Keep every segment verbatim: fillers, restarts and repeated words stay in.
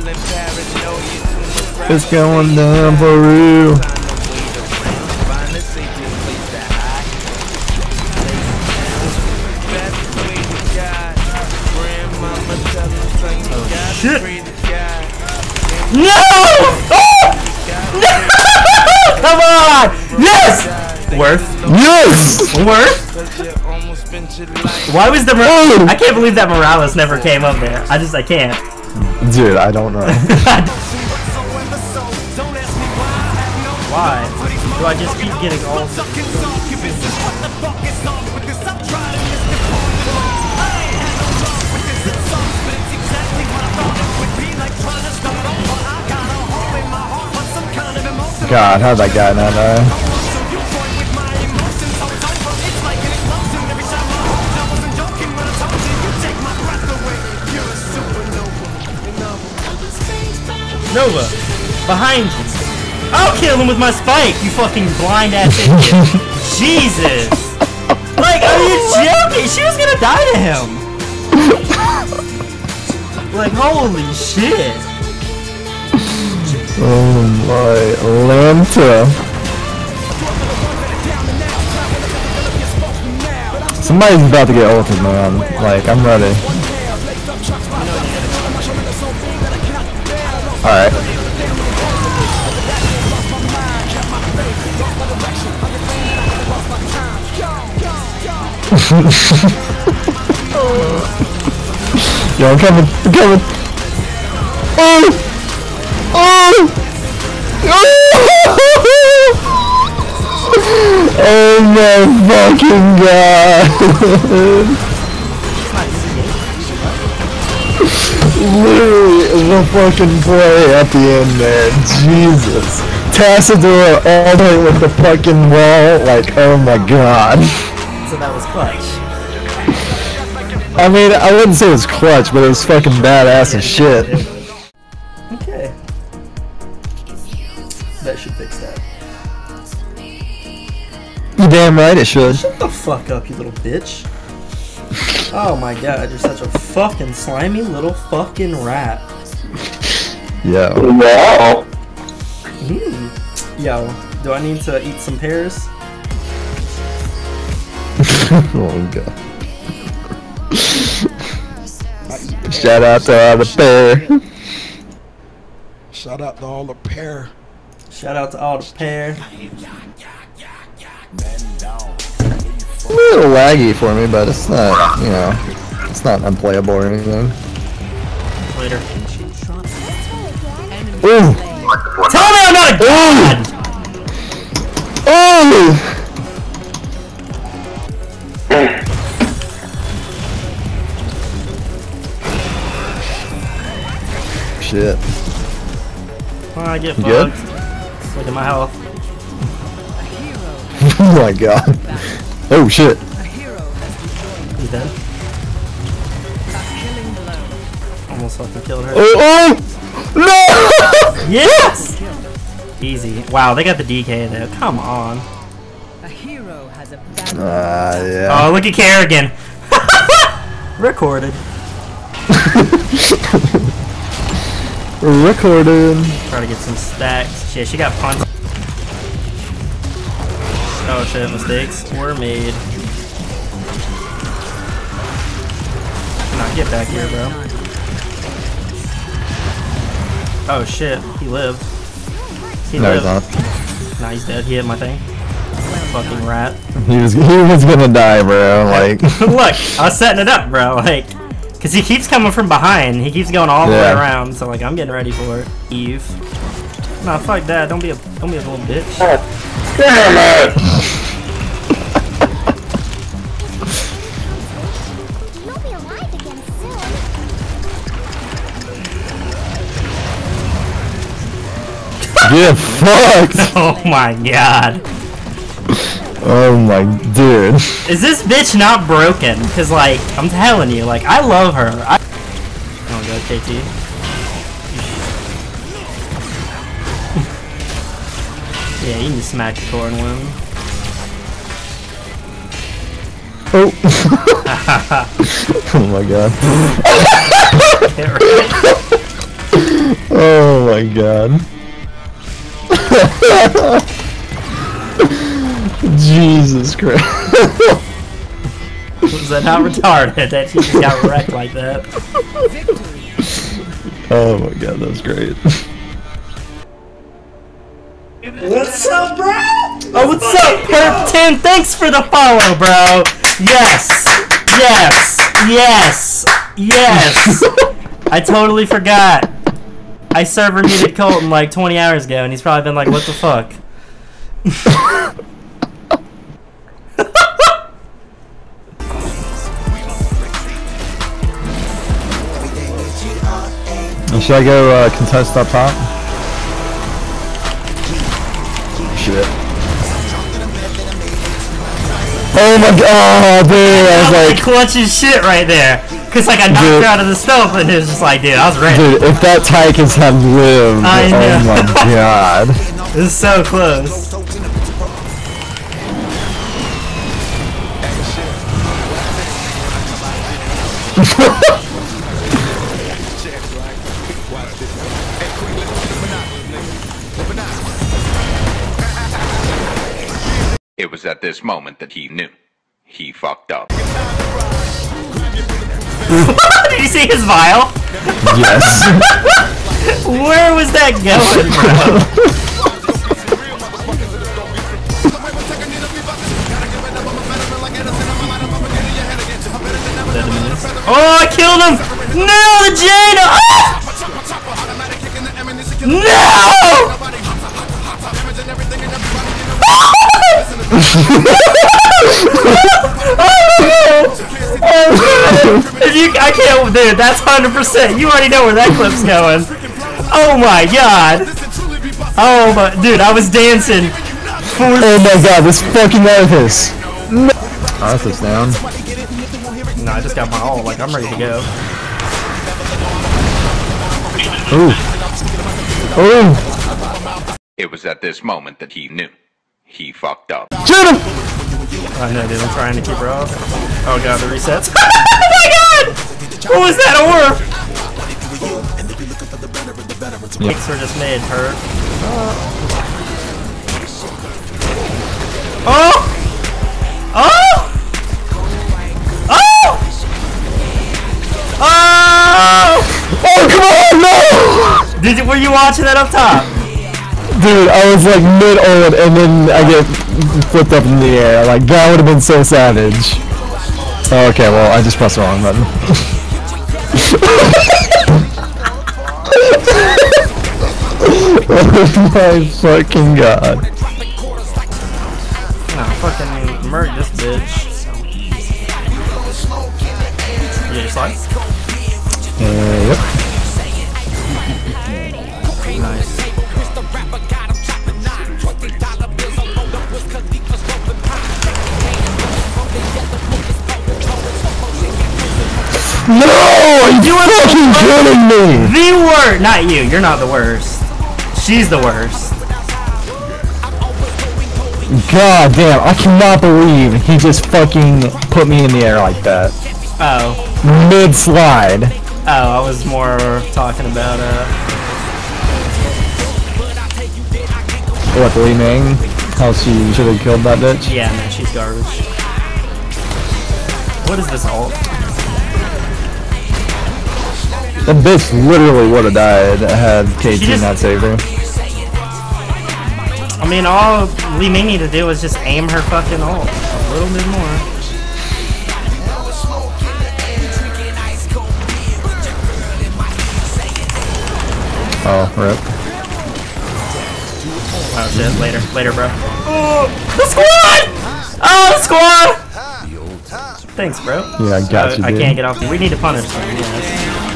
It's going down for real. Oh, shit. No! Oh! No! Come on! Yes! Worth. Yes! Worth? Why was the Morales? I can't believe that Morales never came up there. I just, I can't. Dude, I don't know. Why? Do I just keep getting all God, how'd that guy not die? Nova, behind you. I'll kill him with my spike, you fucking blind ass idiot. Jesus. Like, are you joking? She was gonna die to him. Like, holy shit. Oh my Lanta. Somebody's about to get ulted, man. Like, I'm ready. Alright. Yo, I'm coming. I'm coming. Oh! Oh! Oh my fucking god! Literally the fucking play at the end there. Jesus. Tassador all the way with the fucking wall. Like, oh my god. So that was clutch. I mean, I wouldn't say it was clutch, but it was fucking badass as shit. Okay. That should fix that. You damn right it should. Shut the fuck up, you little bitch. Oh my god, you're such a fucking slimy little fucking rat. Yo. Wow. Mm. Yo, do I need to eat some pears? Oh god. Shout out to all the pear. Shout out to all the pear. Shout out to all the pear. A little laggy for me, but it's not, you know, it's not unplayable or anything. Later. Ooh! Tell me I'm not a god! Ooh! Shit. Oh, I get You fucked. good? Look at my health. Oh my god. Oh shit. He's dead. Almost fucking killed her. Oh, oh! No! Yes! Easy. Wow, they got the D K there. Come on. A hero has a Ah, uh, yeah. Oh, look at Kerrigan. Recorded. Recorded. Try to get some stacks. Shit, she got punched. Oh shit, mistakes were made. Nah, get back here, bro. Oh shit, he lived. He No, lived. he's not. Nah, he's dead. He hit my thing. Fucking rat. He was, he was gonna die, bro. Like. Look, I was setting it up, bro. Like, cause he keeps coming from behind. He keeps going all the Yeah. way around. So like, I'm getting ready for it. Eve. Nah, fuck that. Don't be a, don't be a little bitch. Damn it! You'll be alive again soon. Get fucked! Oh my god. Oh my dude. Is this bitch not broken? Cause like, I'm telling you, like, I love her. I oh god, K T. Yeah, you can just smack the core and win. Oh. Oh my god. Get right. Oh my god. Jesus Christ. Was that not retarded that she just got wrecked like that? Oh my god, that was great. What's up, bro? Oh, what's up, Perp Tim? Thanks for the follow, bro. Yes, yes, yes, yes. I totally forgot. I server muted Colton like twenty hours ago, and he's probably been like, "What the fuck?" Should I go uh, contest up top? Shit. Oh my god, dude, I was like, like... clutching shit right there. Cause like I knocked dude, her out of the stove, and it was just like, dude, I was ready. Dude, if that Tychus had lived, I know. oh my god. This is so close. It was at this moment that he knew. He fucked up. Did you see his vial? Yes. Where was that going, bro? Oh, I killed him! No, the Jaina! Ah! No! If you, I can't, dude. That's one hundred percent. You already know where that clip's going. Oh my god. Oh my, dude, I was dancing. For oh my god, this fucking Arthas. No. Arthas down. No, I just got my all. Like I'm ready to go. Ooh. Ooh. It was at this moment that he knew. He fucked up. Shoot him! I know, dude. I'm trying to keep her off. Oh god, the resets. Oh my god! What was that orb? Kicks were just made, hurt. Oh! Oh! Oh! Oh! Oh, come on, no! Did you, were you watching that up top? Dude, I was like mid-ult and then I get flipped up in the air. Like, that would have been so savage. Oh, okay, well, I just pressed the wrong button. Oh my fucking god. Nah, fucking murder this bitch. You just like? Uh, yep. Nice. No! Are you fucking kidding me? The worst! Not you, you're not the worst. She's the worst. God damn, I cannot believe he just fucking put me in the air like that. Oh. Mid-slide. Oh, I was more talking about, uh... What, Li Ming? How she should have killed that bitch? Yeah, man, she's garbage. What is this ult? That bitch literally would have died had K T just, not saved her. I mean, all Li Ming needed to do was just aim her fucking ult a little bit more. Oh, rip. Oh shit, later, later, bro. Oh, the squad! Oh, the squad! Thanks, bro. Yeah, I got uh, you, I dude. can't get off. We need to punish them, yes.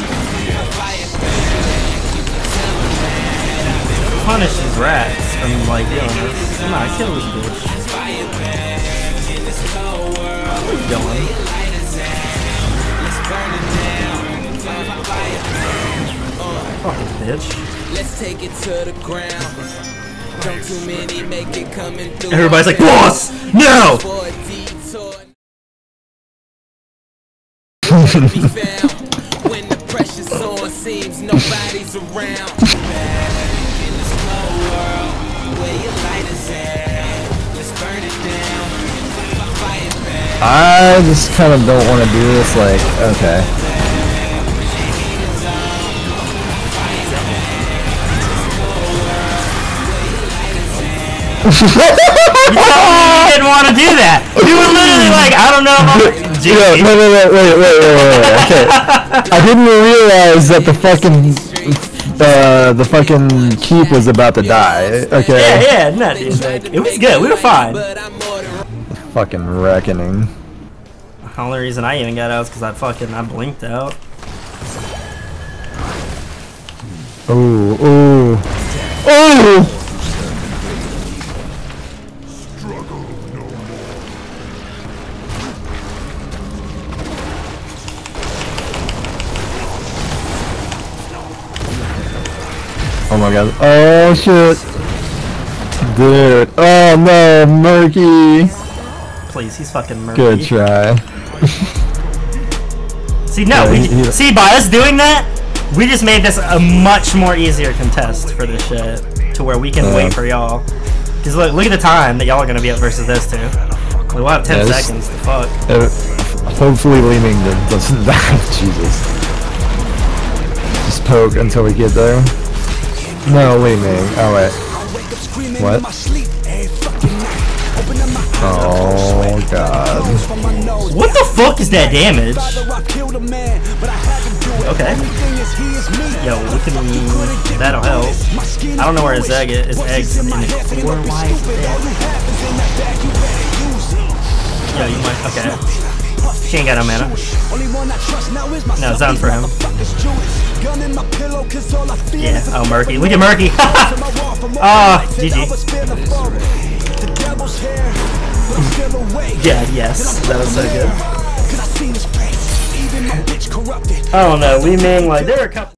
Punish these rats from like doing this. Come on, kill this bitch. Where are you going? Fucking bitch. Let's take it to the ground. Don't too many make it coming through. Everybody's like, boss! No! When the pressure's on, it seems nobody's around. In this cold world, where your light is at, let's burn it down. Fight back. I just kind of don't want to do this. Like, okay. You told me you didn't want to do that. You were literally like, I don't know. Dude, no, no, no, wait, wait, wait, wait, wait, wait. Okay. I didn't realize that the fucking, uh, the fucking keep was about to die. Okay. Yeah, yeah, no, dude. Like, it was good. We were fine. Fucking reckoning. The only reason I even got out is because I fucking I blinked out. Ooh, ooh, ooh. Oh my god. Oh shit. Dude. Oh no, Murky. Please, he's fucking murky. Good try. See, no, Yeah, we, he- he- see, by us doing that, we just made this a much more easier contest for this shit. To where we can Yeah. wait for y'all. Because look, look at the time that y'all are going to be up versus this too. We'll have ten Yeah, this- seconds to fuck. Uh, hopefully Leeming doesn't die. Jesus. Just poke until we get there. No, Leeming. Oh wait. What? Oh god. What the fuck is that damage? Okay. Yo, look at me. That'll help. I don't know where his egg is. His egg's in the core. Why is it there? Yo, you might. Okay. She ain't got no mana. No, zone for him. Yeah. Oh, Murky. Look at Murky. Ah, oh, G G. Yeah, yes. That was so good. I don't know. We mean like there were a couple.